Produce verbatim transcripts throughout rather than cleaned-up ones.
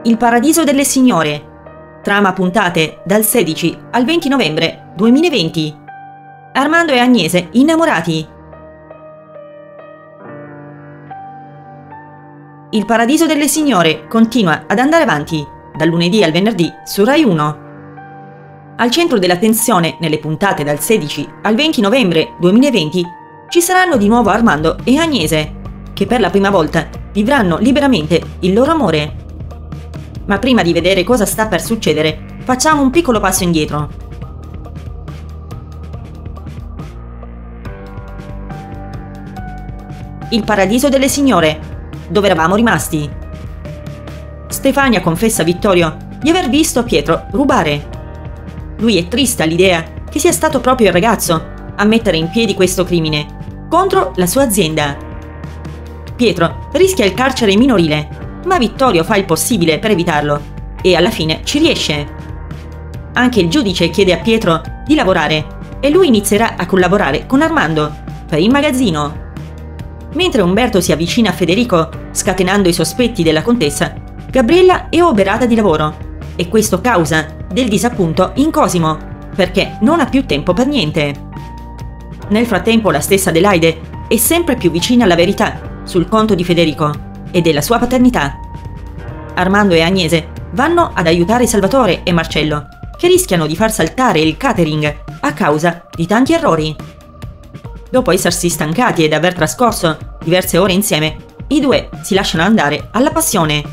Il paradiso delle signore. Trama puntate dal sedici al venti novembre duemilaventi. Armando e Agnese innamorati. Il paradiso delle signore continua ad andare avanti dal lunedì al venerdì su Rai uno. Al centro dell'attenzione nelle puntate dal sedici al venti novembre duemilaventi ci saranno di nuovo Armando e Agnese, che per la prima volta vivranno liberamente il loro amore. Ma prima di vedere cosa sta per succedere, facciamo un piccolo passo indietro. Il paradiso delle signore. Dove eravamo rimasti? Stefania confessa a Vittorio di aver visto Pietro rubare. Lui è triste all'idea che sia stato proprio il ragazzo a mettere in piedi questo crimine contro la sua azienda. Pietro rischia il carcere minorile, ma Vittorio fa il possibile per evitarlo e alla fine ci riesce. Anche il giudice chiede a Pietro di lavorare e lui inizierà a collaborare con Armando per il magazzino. Mentre Umberto si avvicina a Federico, scatenando i sospetti della contessa, Gabriella è oberata di lavoro e questo causa del disappunto in Cosimo, perché non ha più tempo per niente. Nel frattempo la stessa Adelaide è sempre più vicina alla verità sul conto di Federico e della sua paternità. Armando e Agnese vanno ad aiutare Salvatore e Marcello, che rischiano di far saltare il catering a causa di tanti errori. Dopo essersi stancati ed aver trascorso diverse ore insieme, i due si lasciano andare alla passione.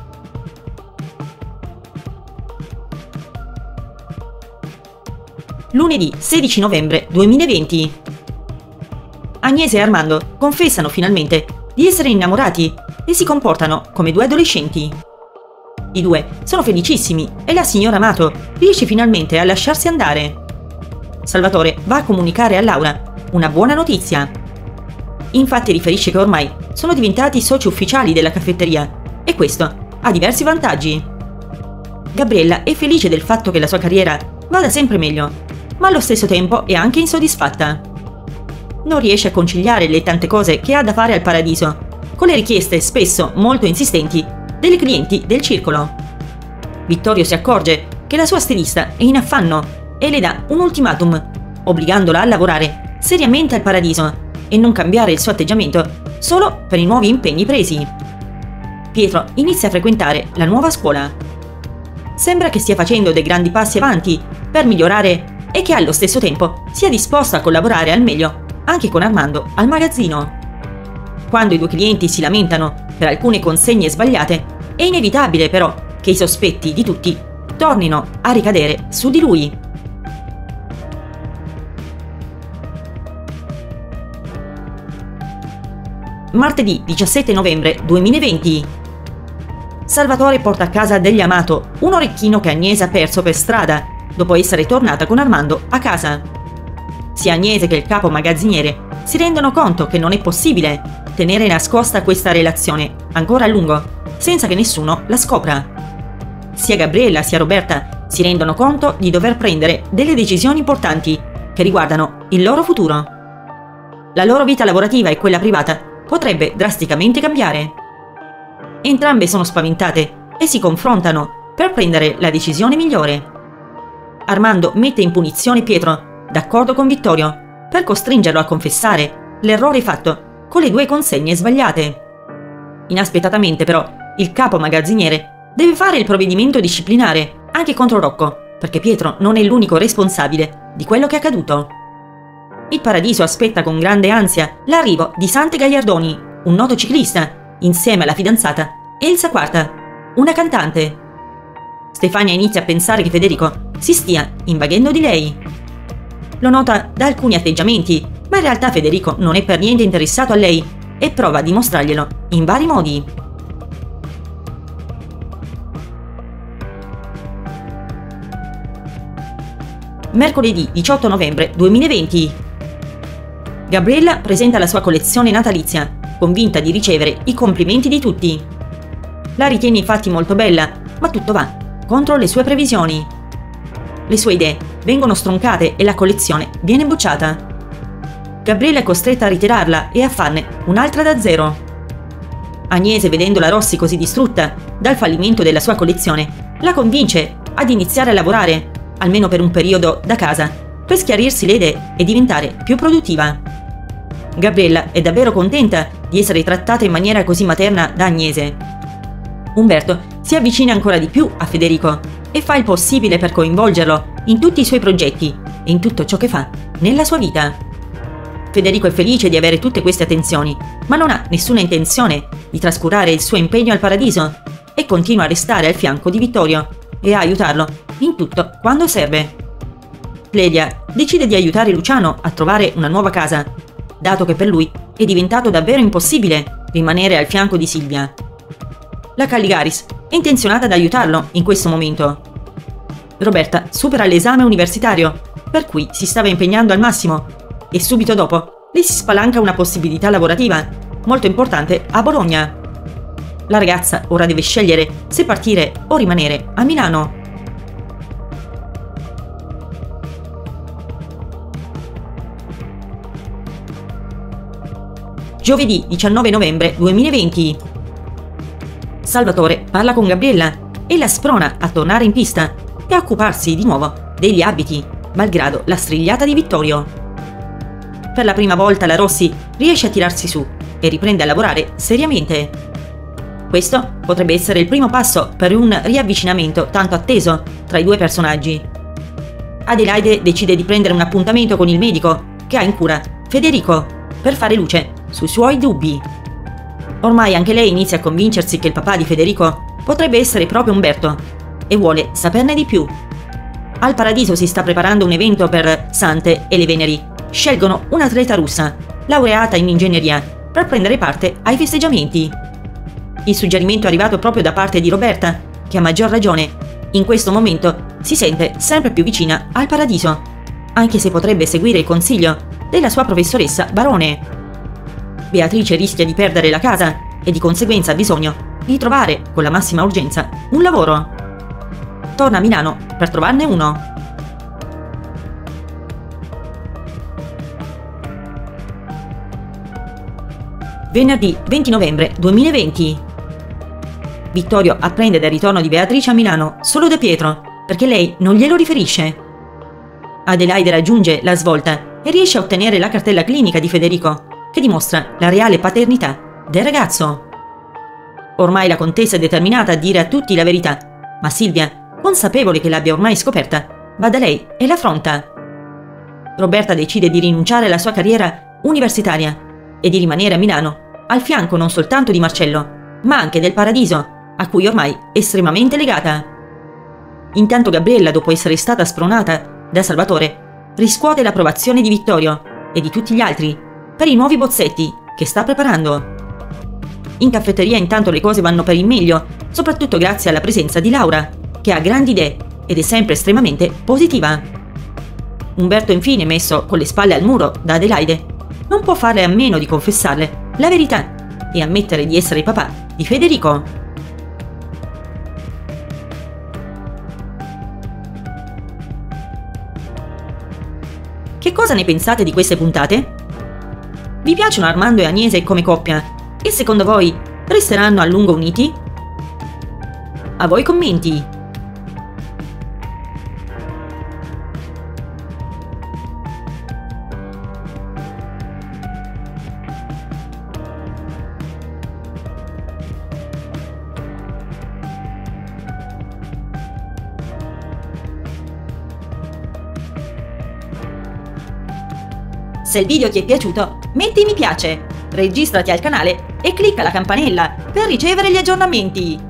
Lunedì sedici novembre duemilaventi. Agnese e Armando confessano finalmente di essere innamorati e si comportano come due adolescenti. I due sono felicissimi e la signora Amato riesce finalmente a lasciarsi andare. Salvatore va a comunicare a Laura una buona notizia. Infatti riferisce che ormai sono diventati soci ufficiali della caffetteria e questo ha diversi vantaggi. Gabriella è felice del fatto che la sua carriera vada sempre meglio, ma allo stesso tempo è anche insoddisfatta. Non riesce a conciliare le tante cose che ha da fare al paradiso con le richieste spesso molto insistenti dei clienti del circolo. Vittorio si accorge che la sua stilista è in affanno e le dà un ultimatum, obbligandola a lavorare seriamente al paradiso e non cambiare il suo atteggiamento solo per i nuovi impegni presi. Pietro inizia a frequentare la nuova scuola. Sembra che stia facendo dei grandi passi avanti per migliorare e che allo stesso tempo sia disposto a collaborare al meglio anche con Armando al magazzino. Quando i due clienti si lamentano per alcune consegne sbagliate, è inevitabile però che i sospetti di tutti tornino a ricadere su di lui. Martedì diciassette novembre duemilaventi. Salvatore porta a casa degli Amato un orecchino che Agnese ha perso per strada dopo essere tornata con Armando a casa. Sia Agnese che il capo magazziniere si rendono conto che non è possibile tenere nascosta questa relazione ancora a lungo senza che nessuno la scopra. Sia Gabriella sia Roberta si rendono conto di dover prendere delle decisioni importanti che riguardano il loro futuro. La loro vita lavorativa e quella privata potrebbe drasticamente cambiare. Entrambe sono spaventate e si confrontano per prendere la decisione migliore. Armando mette in punizione Pietro, d'accordo con Vittorio, per costringerlo a confessare l'errore fatto con le due consegne sbagliate. Inaspettatamente però il capo magazziniere deve fare il provvedimento disciplinare anche contro Rocco, perché Pietro non è l'unico responsabile di quello che è accaduto. Il paradiso aspetta con grande ansia l'arrivo di Sante Gagliardoni, un noto ciclista, insieme alla fidanzata Elsa Quarta, una cantante. Stefania inizia a pensare che Federico si stia invaghendo di lei. Lo nota da alcuni atteggiamenti, ma in realtà Federico non è per niente interessato a lei e prova a dimostrarglielo in vari modi. Mercoledì diciotto novembre duemilaventi. Gabriella presenta la sua collezione natalizia, convinta di ricevere i complimenti di tutti. La ritiene infatti molto bella, ma tutto va contro le sue previsioni. Le sue idee vengono stroncate e la collezione viene bocciata. Gabriella è costretta a ritirarla e a farne un'altra da zero. Agnese, vedendo la Rossi così distrutta dal fallimento della sua collezione, la convince ad iniziare a lavorare, almeno per un periodo, da casa, per schiarirsi le idee e diventare più produttiva. Gabriella è davvero contenta di essere trattata in maniera così materna da Agnese. Umberto si avvicina ancora di più a Federico e fa il possibile per coinvolgerlo in tutti i suoi progetti e in tutto ciò che fa nella sua vita. Federico è felice di avere tutte queste attenzioni, ma non ha nessuna intenzione di trascurare il suo impegno al paradiso e continua a restare al fianco di Vittorio e a aiutarlo in tutto quando serve. Clelia decide di aiutare Luciano a trovare una nuova casa, dato che per lui è diventato davvero impossibile rimanere al fianco di Silvia. La Calligaris è intenzionata ad aiutarlo in questo momento. Roberta supera l'esame universitario, per cui si stava impegnando al massimo, e subito dopo le si spalanca una possibilità lavorativa molto importante a Bologna. La ragazza ora deve scegliere se partire o rimanere a Milano. Giovedì diciannove novembre duemilaventi. Salvatore parla con Gabriella e la sprona a tornare in pista e a occuparsi di nuovo degli abiti, malgrado la strigliata di Vittorio. Per la prima volta la Rossi riesce a tirarsi su e riprende a lavorare seriamente. Questo potrebbe essere il primo passo per un riavvicinamento tanto atteso tra i due personaggi. Adelaide decide di prendere un appuntamento con il medico che ha in cura Federico per fare luce sui suoi dubbi. Ormai anche lei inizia a convincersi che il papà di Federico potrebbe essere proprio Umberto e vuole saperne di più. Al Paradiso si sta preparando un evento per Sante e le Veneri. Scelgono un'atleta russa, laureata in ingegneria, per prendere parte ai festeggiamenti. Il suggerimento è arrivato proprio da parte di Roberta, che a maggior ragione, in questo momento, si sente sempre più vicina al Paradiso, anche se potrebbe seguire il consiglio della sua professoressa Barone. Beatrice rischia di perdere la casa e di conseguenza ha bisogno di trovare, con la massima urgenza, un lavoro. Torna a Milano per trovarne uno. Venerdì venti novembre duemilaventi. Vittorio apprende del ritorno di Beatrice a Milano solo da Pietro, perché lei non glielo riferisce. Adelaide raggiunge la svolta e riesce a ottenere la cartella clinica di Federico, che dimostra la reale paternità del ragazzo. Ormai la contessa è determinata a dire a tutti la verità, ma Silvia, consapevole che l'abbia ormai scoperta, va da lei e l'affronta. Roberta decide di rinunciare alla sua carriera universitaria e di rimanere a Milano, al fianco non soltanto di Marcello, ma anche del Paradiso, a cui ormai è estremamente legata. Intanto Gabriella, dopo essere stata spronata da Salvatore, riscuote l'approvazione di Vittorio e di tutti gli altri per i nuovi bozzetti che sta preparando. In caffetteria intanto le cose vanno per il meglio, soprattutto grazie alla presenza di Laura, che ha grandi idee ed è sempre estremamente positiva. Umberto, infine, messo con le spalle al muro da Adelaide, non può fare a meno di confessarle la verità e ammettere di essere il papà di Federico. Che cosa ne pensate di queste puntate? Vi piacciono Armando e Agnese come coppia? E secondo voi resteranno a lungo uniti? A voi commenti! Se il video ti è piaciuto, metti mi piace, registrati al canale e clicca la campanella per ricevere gli aggiornamenti.